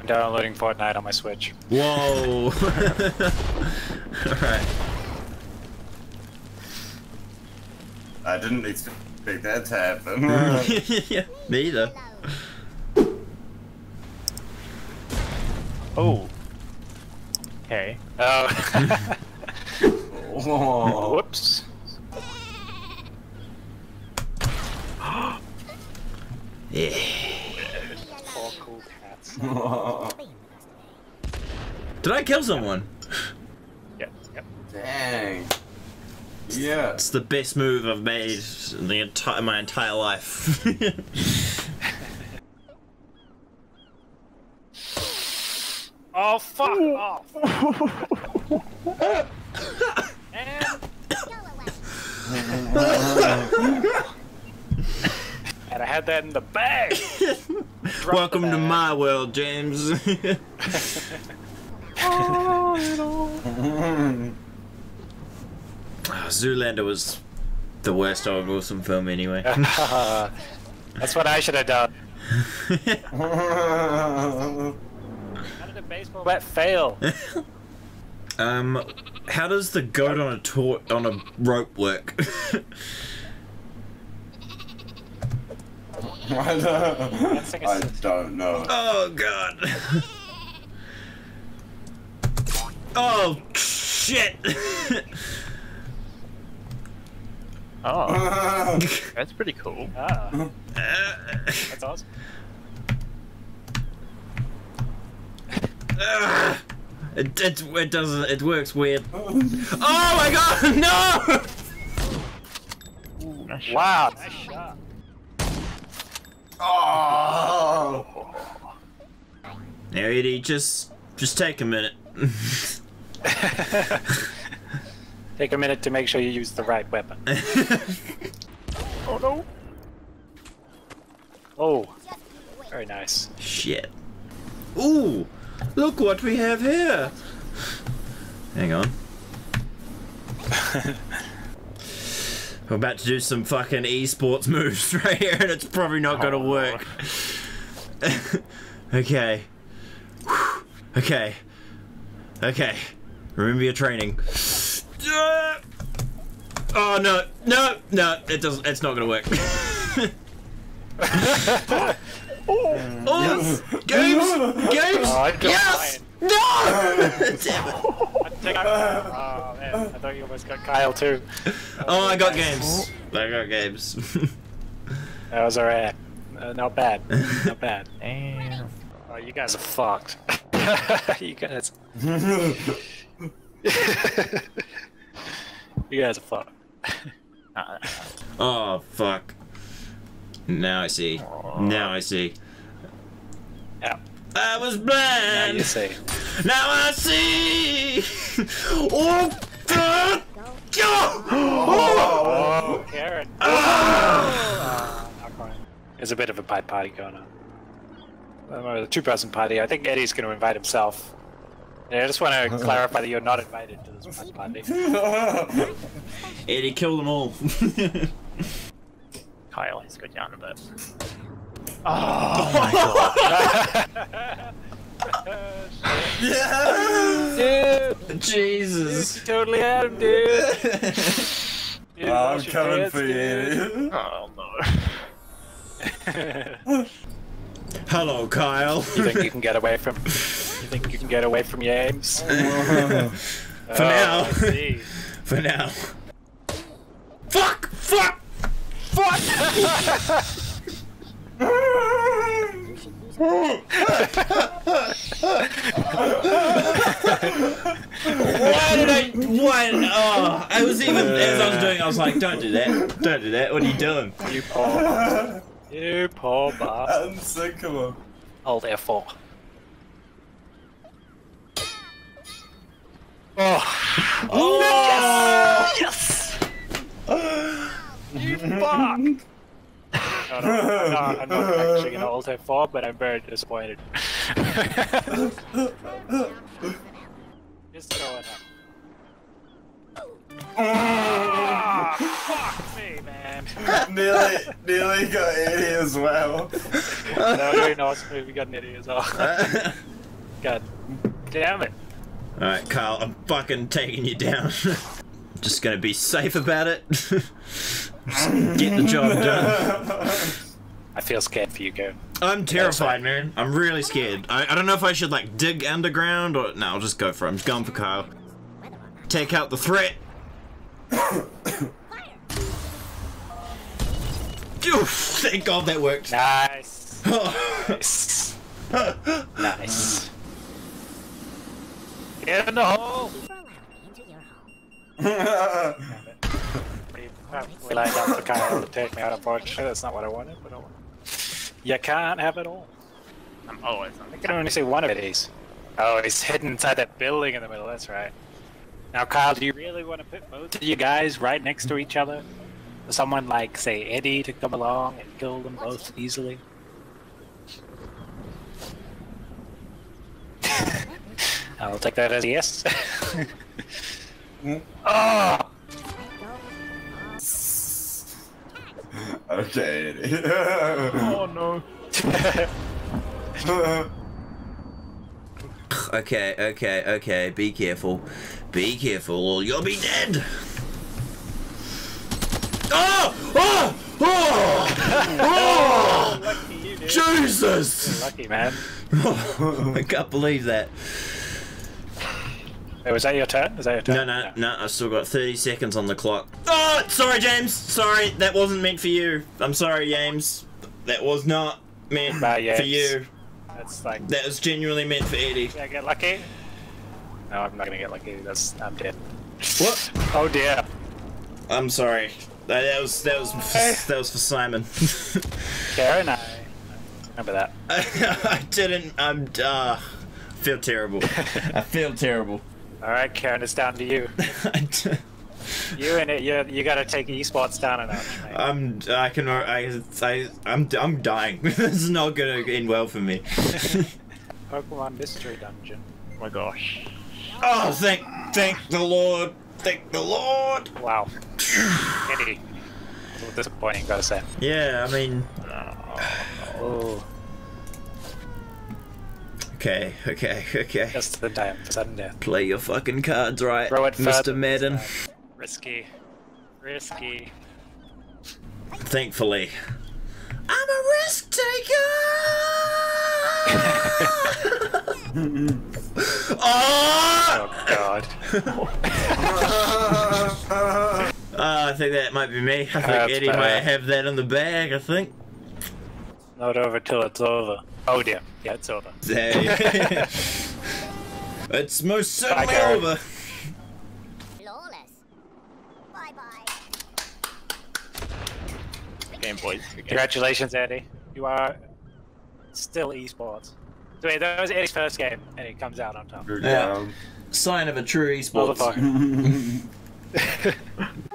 I'm downloading Fortnite on my Switch. Whoa! Alright. I didn't expect that to happen. Yeah, me either. Oh. Okay. Oh. Whoa. Whoops. Yeah. All cool cats. Did I kill someone? Yep. Yep. Dang. Yeah. It's the best move I've made in my entire life. Oh fuck off! And and I had that in the bag. Welcome to my world, James. Zoolander was the worst Owen Wilson film anyway. That's what I should have done. How did a baseball bat fail? How does the goat on a rope work? I don't know. Oh god. Oh shit. Oh, that's pretty cool. Ah, that's awesome. It doesn't. It works weird. Oh my god! No! Ooh, wow, nice shot. Oh. Now, Eddie, just take a minute. Take a minute to make sure you use the right weapon. Oh no! Oh, very nice. Shit. Ooh! Look what we have here! Hang on. We're about to do some fucking esports moves right here, and it's probably not gonna work. Okay. Okay. Okay. Remember your training. Oh no, no, no! It doesn't. It's not gonna work. Oh, games, games. Oh, I yes. No! Damn it! Oh man, I thought you almost got Kyle too. Oh, I got games. I got games. That was alright. Not bad. Not bad. Damn. Oh, you guys are fucked. You guys. You guys are fucked. Oh fuck! Now I see. Now I see. Yeah. I was Now blind. you see. Now I see. Oh fuck! Oh, Karen. There's a bit of a pipe party going on. A two-person party. I think Eddie's going to invite himself. Yeah, I just want to clarify that you're not invited to this pipe party. Eddie, kill them all. Kyle, he's got down a bit. Oh my god. Dude! Jesus. You totally had him, dude! Dude, I'm wash your coming hands, for dude. you. Oh no. Hello, Kyle. You think you can get away from? You think you can get away from your aims? For now. I see. For now. Fuck! Fuck! Fuck! Why? Oh, I was even, as I was doing, I was like, don't do that. Don't do that. What are you doing? You poor bastard. I'm sick of him. Hold F4. Oh! Oh! Yes! You fuck! No, I'm not actually gonna ult F4, but I'm very disappointed. Just throw it up. Fuck me, man. Nearly got Eddie as well. That was very nice. We got an idiot as well. God damn it. Alright, Kyle, I'm fucking taking you down. Just gonna be safe about it. Just get the job done. I feel scared for you, Go. I'm terrified, man. I'm really scared. I don't know if I should, like, dig underground or... No, I'll just go for it. I'm just going for Kyle. Take out the threat. Oof, thank God that worked. Nice. Nice. Nice. Get in the hole! We lined up for Kyle to take me out, unfortunately. That's not what I wanted, but I want. You can't have it all. I'm always on I can only see one of these. Oh, he's hidden inside that building in the middle, that's right. Now, Kyle, do you really want to put both of you guys right next to each other? For someone like, say, Eddie to come along and kill them both easily? I'll take that as a yes. Oh! Okay. Oh no. Okay. Be careful. Be careful or you'll be dead. Oh! Oh! Oh! Lucky you, dude. Jesus! You're lucky, man. I can't believe that. Hey, was that your turn? Is that your turn? No, I still got 30 seconds on the clock. Oh, sorry, James. Sorry, that wasn't meant for you. I'm sorry, James. That was not meant for you. That's like... That was genuinely meant for Eddie. Did I get lucky? No, I'm not gonna get lucky. I'm dead. What? Oh dear. I'm sorry. That was for Simon. Karen, I remember that. I didn't. Feel terrible. I feel terrible. All right, Karen, it's down to you. You and it, you gotta take esports down a notch, mate. I'm dying. This is not gonna end well for me. Pokemon Mystery Dungeon. Oh my gosh. Oh, thank the Lord. Thank the Lord. Wow. Eddie. A little disappointing, gotta say. Yeah, I mean. Oh. Okay. Just the time for sudden death. Play your fucking cards right, Throw it further Mr. Madden. Risky. Thankfully. I'm a risk taker! Oh god. I think that might be me. I think That's Eddie bad. might have that in the bag, I think. Not over till it's over. Oh dear. Yeah, it's over. Hey. It's most certainly Karen. over. Flawless. Bye-bye. Game boys. Good game. Congratulations, Eddie. You are still esports. So wait, that was Eddie's first game, and he comes out on top. Good Yeah. job. Sign of a true esports. Motherfucker.